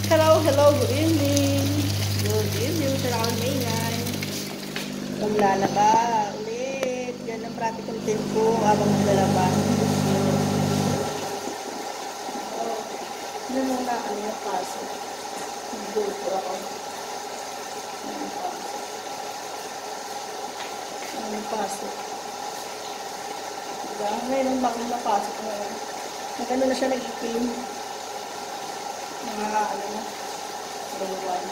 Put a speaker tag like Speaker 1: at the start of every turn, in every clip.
Speaker 1: Hello, hello, good evening. Good evening sa lakas maingay. Maglalaba ulit. Yan ang practical tip ko habang maglalaba. Yan muna ano yung paso. Nag-go ako. Ano yung paso. Diba? Ngayon ang bakit na pasok ngayon. Nag-ano na siya nag-ikim. Mga ano na. Baluan.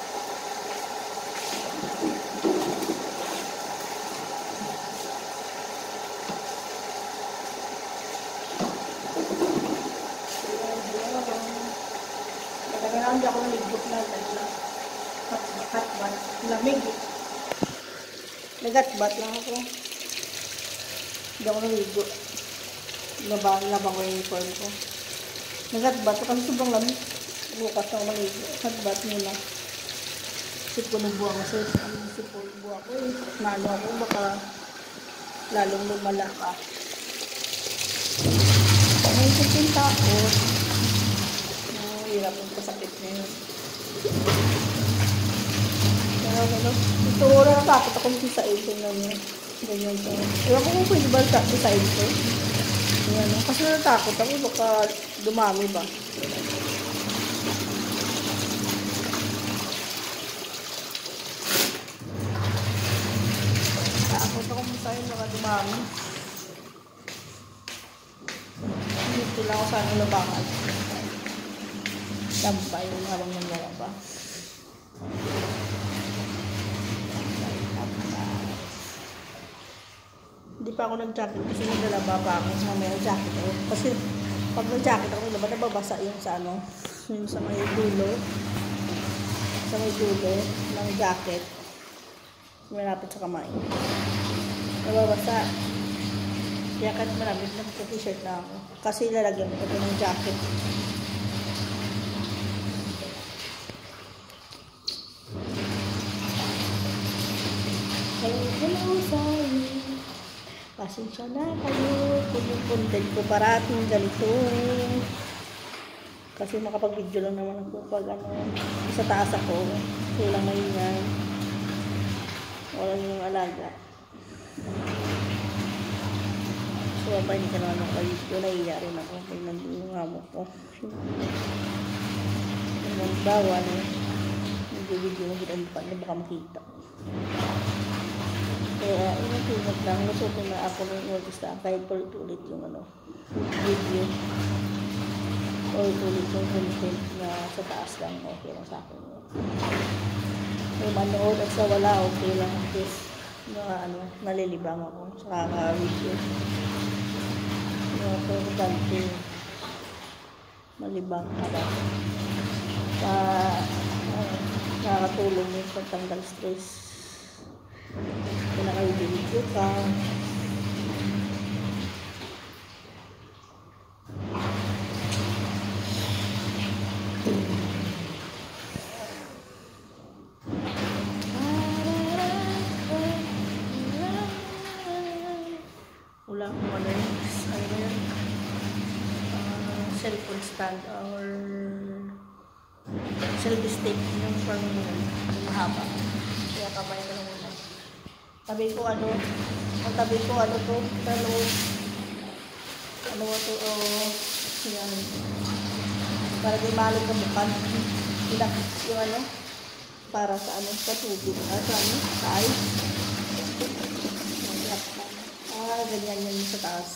Speaker 1: Kaya hindi ako naligbot na hotbat. Lamig. Nag-hotbat lang ako. Hindi ako naligo. Labang ko yung uniform ko. Nag-hotbat ko kasi sobrang lamig. Bukas ako maligo. Hotbat muna. Isip ko ng buwa ko sa isip ko ng buwa ko. Nalo ako baka lalong lumala ka. May isipin takot. Hirap yung pasakit na yun. Kaya ano, ito oras natakot ako sa ipin lang yun. Ganyan siya. Ewan ko kung pwede ba sa ipin. Ganyan, kasi natakot ako baka dumami ba. Takot ako sa'yo baka dumami. Dito lang ako sana labangan. Tampay yung habang nangyaraba. Hindi pa ako nag-jacket kasi naglalaba pa ako. Mamaya nag-jacket ako. Kasi pag nag-jacket ako, diba nababasa yung sa ano, yung sa may dulo. Sa may dulo ng jacket. Malapit sa kamay. Nababasa. Kaya kahit maraming nag-t-shirt na ako. Kasi lalagyan ko ng jacket. Hello sa'yo. Pasensya na kayo kung yung content ko parating ganito. Kasi makapag-video lang naman ako pag ano, sa taas ako. Walang maingay. Walang yung alaga. So, hindi ka naman makapag-video. Naiiya rin ako. May nandun yung amo ko. Yung bawal. Nag-video mo kita na baka makita. Kaya, inatulog lang. Nasutin na ako ng artista kahit ulit-ulit yung ano, video. Ulit-ulit yung content na sa taas lang. Okay lang sa akin. May manood at sa wala, okay lang. At na ano, nalilibang ako sa kaka-video. Yung importante, malibang ka lang. Nakakatulong yung pagtanggal stress. Kung nakaibilig ka. Wala kung ano yun. Cellphone stand or selfie stick yung pang mahaba. Kaya kamay ko lang muna. Tabi ko ano to, ano to, yan. Para di malog ng bukan. Yung ano, para sa ano, sa tubig, sa ano, sa ice. Ganyan yan sa taas.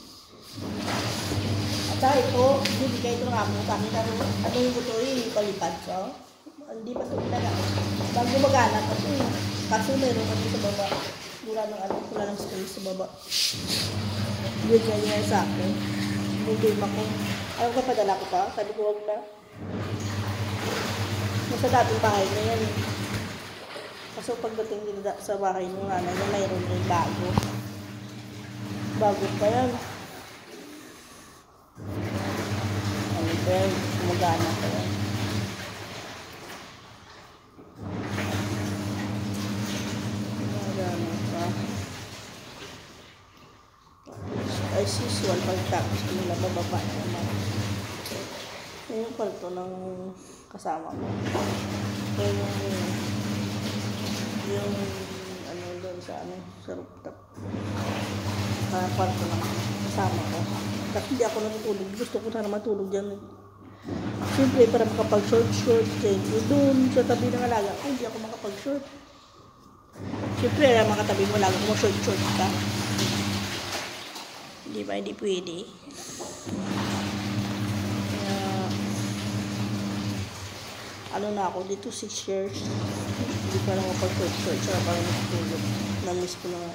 Speaker 1: At ito, hindi kayo ito nga mo sa akin. Ano yung ito palipad ko? Hindi pa ito ginagamit. Bago magana kasi. Kaso meron kami sa baba. Wala ng space sa baba. Ganyan yan sa akin. Game ako. Ayaw ka padala ko pa? Sabi ko wag na. Nasa dating bahay na yan. Kaso pagdating din sa bahay ng nanay na mayroon yung bago. Bago pa yan. Ano ba yan? Magana pa yan. Magana pa. As usual, pag-tapos ko nila bababa naman. Ayun pala ito ng kasama ko. So, yung ano doon sa rooftop. Kwarto naman kasama ko. Kasi hindi ako natutulog. Gusto ko sana matulog dyan. Siyempre, para makapag-short. Doon sa tabi ng alaga ko, hindi ako makapag-short. Siyempre, mga katabi mo lang kung short ka. Hindi ba? Hindi pwede. Kaya, ano na ako, dito 6 years. Hindi pa lang makapag-short. Saka parang matulog. Na-miss ko na nga.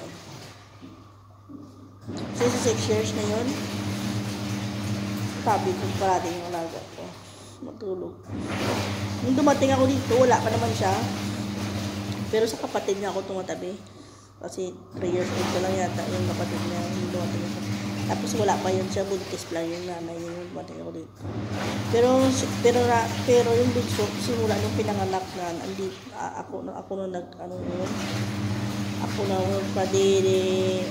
Speaker 1: So, sa 6 years na yun, sabi ko parating yung alaga ko. Matulog. Nung dumating ako dito, wala pa naman siya. Pero sa kapatid niya ako tumatabi. Kasi 3 years old ko lang yata yung kapatid niya yung dumating ako. Tapos wala pa yun siya, buntis lang yung nanay yun yung dumating ako dito. Pero yung bunso, simula nung pinanganak na, ako na nagpadiri,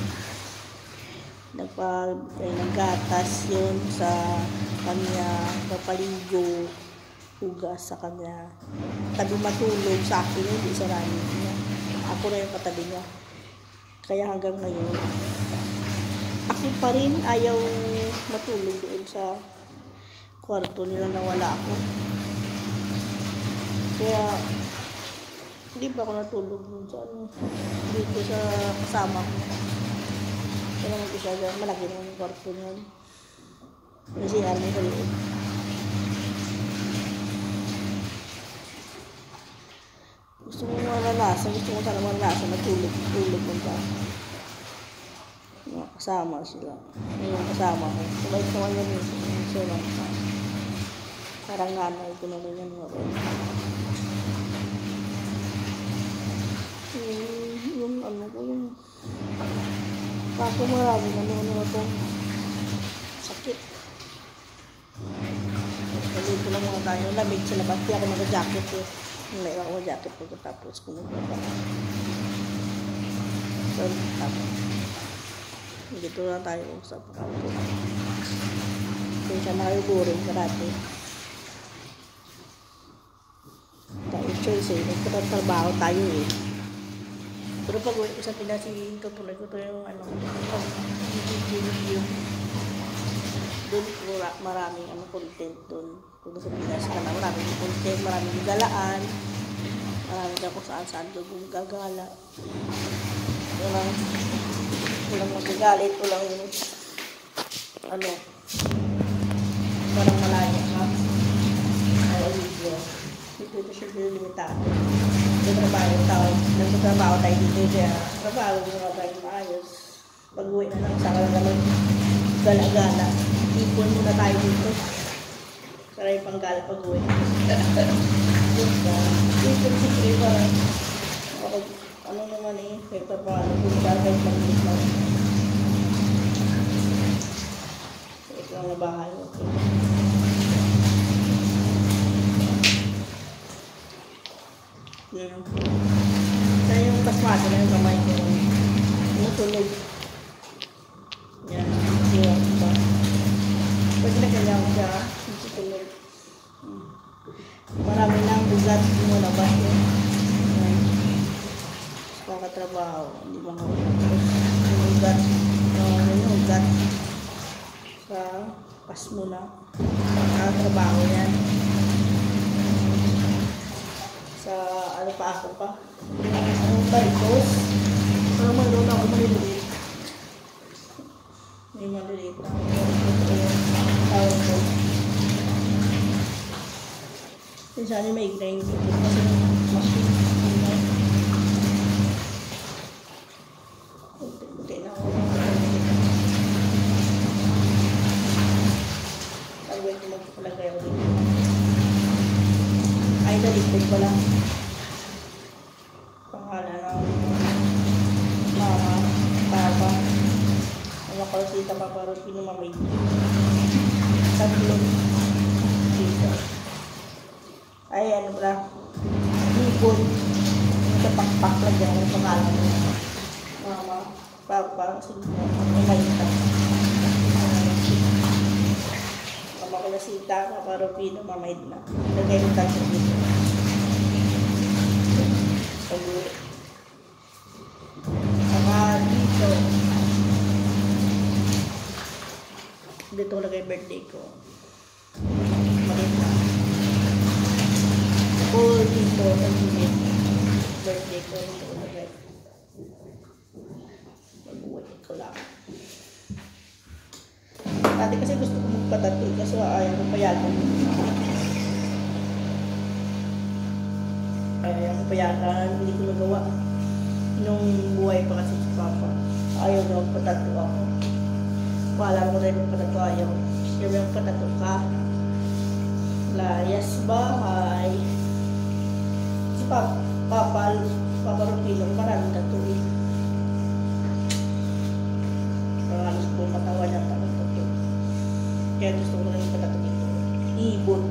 Speaker 1: naggatas yun sa kanya, papaligo, hugas sa kanya. Tabi matulog sa akin, hindi sa rani niya. Ako na yung katabi niya. Kaya hanggang ngayon, ako pa rin ayaw matulog doon sa kwarto nila na wala ako. Kaya, hindi ba ako natulog doon sa dito sa kasama ko. Kaya naman isa dyan, malaki naman yung kwarto niyan. Kasi ano sa loob. Gusto mo sana maranasan, natulog mo ba? Kasama sila. Yung kasama ko. Sabay ko naman yun yung sila. Parang nanay ko na rin yan. Yung ano ko yung ako maraming ano akong sakit. Dito lang muna tayo. Lamig sa labas. Kaya ako nag-jacket eh. Naiwan ako jacket pagkatapos ko nagpapa. So, tapos. Dito lang tayo sa pagkapo. Kung siya nakayuburin ka dati. Tayo choice eh. Nagtatrabaho tayo eh. Pero pag uwi ko sa Pinas, tutuloy ko ito yung video. Doon ko maraming content doon. Kung sa Pinas ka na, maraming content, maraming galaan. Maraming ka kung saan-saan gagala. Walang magagalit, walang parang malaya ka. Ay, video. Dito siya limitado. Nagtatrabaho tayo dito siya. Trabaho mo tayo maayos. Pag-uwi na lang sa kalagang gala-gala. Ipon muna tayo dito. Saray pang gala pag-uwi. Ipon si Kriva. Ano naman eh. Kaya pa kung gagawin mag-uwi lang. Ito lang na bahay. Okay. Yan. Kaya yung pasmado na yung kamay ko. Natulog. Yan. Yan. Pag nagalaw siya, natulog. Marami nang ugat mo na ba yun. Yan. Kakatrabaho. Hindi ba nga yung ugat. Yung ugat. Sa pas mo na. Kakatrabaho yan. Sa ano pa ako pa ang barikos parang mayroon ako maliliit may maliliit na tawag ko minsan yung may grind kasi machine buti na ako tawag ko magpapalagay ako dito ay nalikod ko lang pangalan ng mama, papa mga kalsita pa parang pinumamay tatlong dito ay ano ba likod sa pakpak lagyan ng pangalan ng mama, papa may malita Mama Kulasita, Papa Rufino, Mama Edna. Lagay mo tayo dito. Pag-uwi. Saka dito. Dito ko lagay birthday ko. Maliit na. O dito, nag-unit. Birthday ko, dito ko lagay. Mag-uwi ko lang. Dati kasi gusto ko magpatato, kasi ayaw ko payagan. Ayaw ko payagan, hindi ko nagawa. Nung buhay pa kasi si Papa, ayaw na magpatato ako. Paalam ko rin magpatato, ayaw. Sabi magpatato ka. Layas bahay. Si Papa Rufino, maraming tato eh. Maraming po matawa niya tato. Kaya gusto ko rin magpatato dito. Ibon.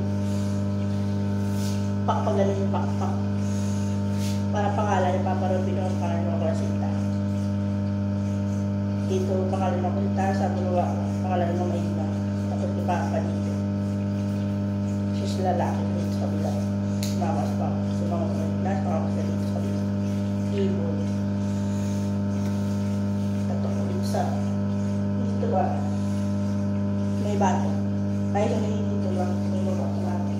Speaker 1: Pakpagaling yung pakpak. Para pangalan ni Papa Rufino ang pangalan ng Kulasita. Dito pangalan ng Kulasita, sa buluwa pangalan ng Mama Edna. Tapos ni Papa dito. Siya lalaki dito sa kabila. Mama sa Papa. Si Mama Edna, sa Papa sa dito sa kabila. Ibon. Tato ko dito sa dito ba? May bato. Tayo sa may dito lang. May mga bato.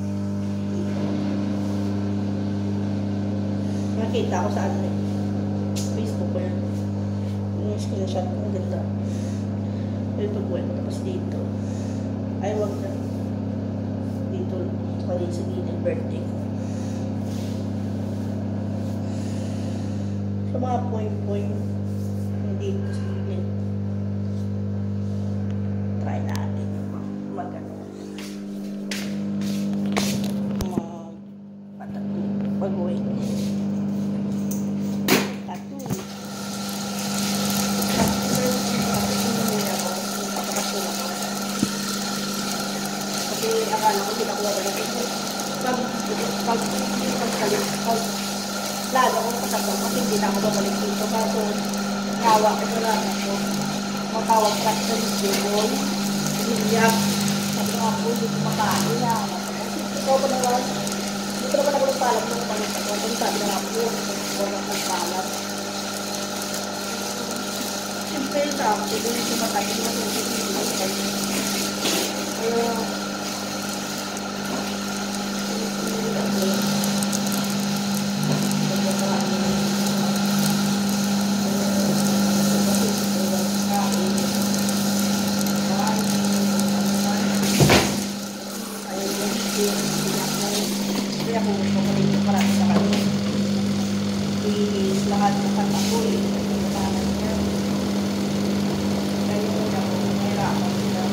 Speaker 1: Nakita ko sa ano eh. Facebook ko yun. Yung screenshot ko. Ang ganda. Ito po yun. Tapos dito. Ay, wag na. Dito. Saka din sa gilid birthday ko. Sa mga point-point. Dito sa gilid. Try natin. Magano. Magpatato. Pag-uwi. Akala ko pinakuha ba natin pag lalo kong kasabang kasi hindi na ako babalik dito kaso nawa ko sa lang ako matawag ka sa Jeboy William sabi nga po hindi ko makain na ikaw ba naman dito naman ako nagpalam nung palit ako kung sabi na ako ikaw na nagpalam siyempre yung tao hindi ko sumatay hindi ko sumatay kaya kaya kung gusto ko dito marami sa kanya is lahat ng kanta ko eh kailangan niya kaya kung ako mahirapan sila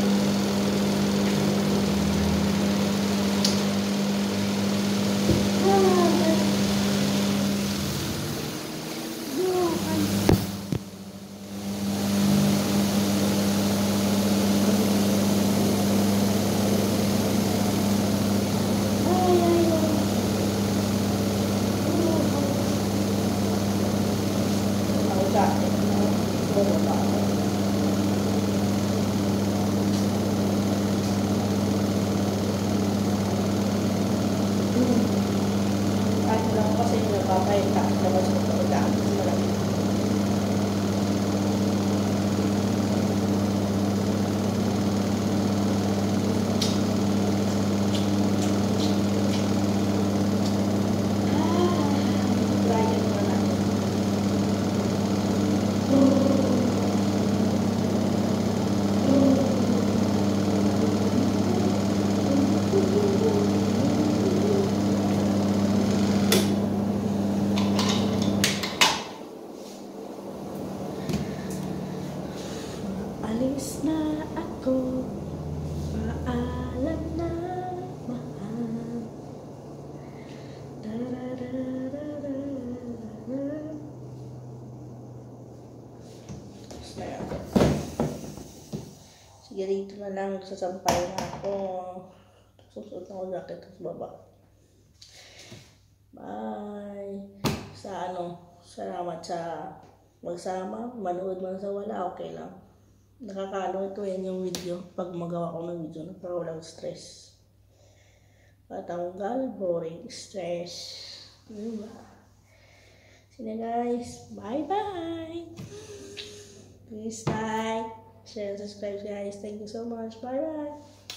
Speaker 1: alis na ako, paalam na mahal. Sige, dito na lang, sasampay na ako. Susunod na ako jacket sa baba. Bye! Salamat sa magsama, manood man sa wala, okay lang. Nakakalo ito yan yung video. Pag magawa ko ng video, nagpakawalang stress. Patanggal, boring, stress. Diba? Sige guys, bye-bye! Please like, share, and subscribe guys. Thank you so much. Bye-bye!